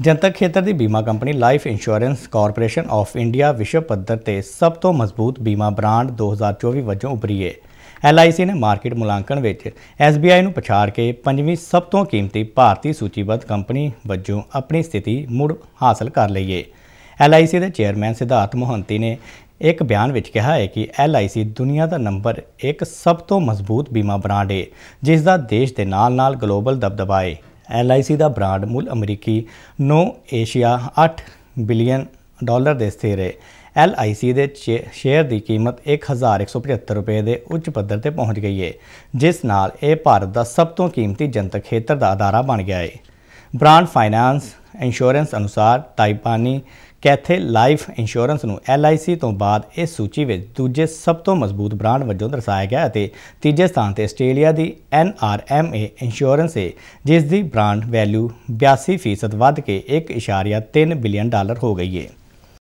ਜਨਤਕ ਖੇਤਰ ਦੀ ਬੀਮਾ company life insurance corporation of India ਵਿਸ਼ਵ ਪੱਧਰ ਤੇ ਸਭ ਤੋਂ ਮਜ਼ਬੂਤ ਬੀਮਾ ਬ੍ਰਾਂਡ 2024 ਵਜੋਂ ਉਭਰੀ ਹੈ। LIC ਨੇ ਮਾਰਕੀਟ ਮੁਲਾਂਕਣ ਵਿੱਚ SBI ਨੂੰ ਪਛਾੜ ਕੇ 5ਵੀਂ ਸਭ ਤੋਂ ਕੀਮਤੀ ਭਾਰਤੀ ਸੂਚੀਬੱਧ ਕੰਪਨੀ ਵਜੋਂ ਆਪਣੀ ਸਥਿਤੀ ਮੁੜ ਹਾਸਲ ਕਰ ਲਈ ਹੈ। LIC ਦੇ ਚੇਅਰਮੈਨ ਸਿਧਾਰਥ ਮੋਹੰਤੀ ਨੇ ਇੱਕ ਬਿਆਨ ਵਿੱਚ ਕਿਹਾ ਹੈ ਕਿ LIC ਦੁਨੀਆ ਦਾ ਨੰਬਰ 1 ਸਭ ਤੋਂ ਮਜ਼ਬੂਤ ਬੀਮਾ ਬ੍ਰਾਂਡ ਹੈ, ਜਿਸ ਦਾ ਦੇਸ਼ ਦੇ ਨਾਲ-ਨਾਲ ਗਲੋਬਲ ਦਬਦਬਾ ਹੈ। LIC ਦਾ ਬ੍ਰਾਂਡ ਮੁੱਲ ਅਮਰੀਕੀ 9 ਏਸ਼ੀਆ $8 ਬਿਲੀਅਨ ਦੇ ਸਥਿਰ ਹੈ। LIC ਦੇ ਸ਼ੇਅਰ ਦੀ ਕੀਮਤ $1175 ਦੇ ਉੱਚ ਪੱਧਰ ਤੇ ਪਹੁੰਚ ਗਈ ਹੈ, ਜਿਸ ਨਾਲ ਇਹ ਭਾਰਤ ਦਾ ਸਭ ਤੋਂ ਕੀਮਤੀ ਜਨਤਕ ਖੇਤਰ ਦਾ ਅਦਾਰਾ ਬਣ ਗਿਆ ਹੈ। ਬ੍ਰਾਂਡ ਫਾਈਨਾਂਸ ਇੰਸ਼ੋਰੈਂਸ ਅਨੁਸਾਰ ਤਾਈਵਾਨੀ ਕੈਥੇ ਲਾਈਫ ਇੰਸ਼ੋਰੈਂਸ ਨੂੰ LIC ਤੋਂ ਬਾਅਦ ਇਸ ਸੂਚੀ ਵਿੱਚ ਦੂਜੇ ਸਭ ਤੋਂ ਮਜ਼ਬੂਤ ਬ੍ਰਾਂਡ ਵਜੋਂ ਦਰਸਾਇਆ ਗਿਆ ਅਤੇ ਤੀਜੇ ਸਥਾਨ ਤੇ ਆਸਟ੍ਰੇਲੀਆ ਦੀ NRMA ਇੰਸ਼ੋਰੈਂਸ ਹੈ, ਜਿਸ ਦੀ ਬ੍ਰਾਂਡ ਵੈਲਿਊ 82% ਵੱਧ ਕੇ $1.3 ਬਿਲੀਅਨ ਹੋ ਗਈ ਹੈ।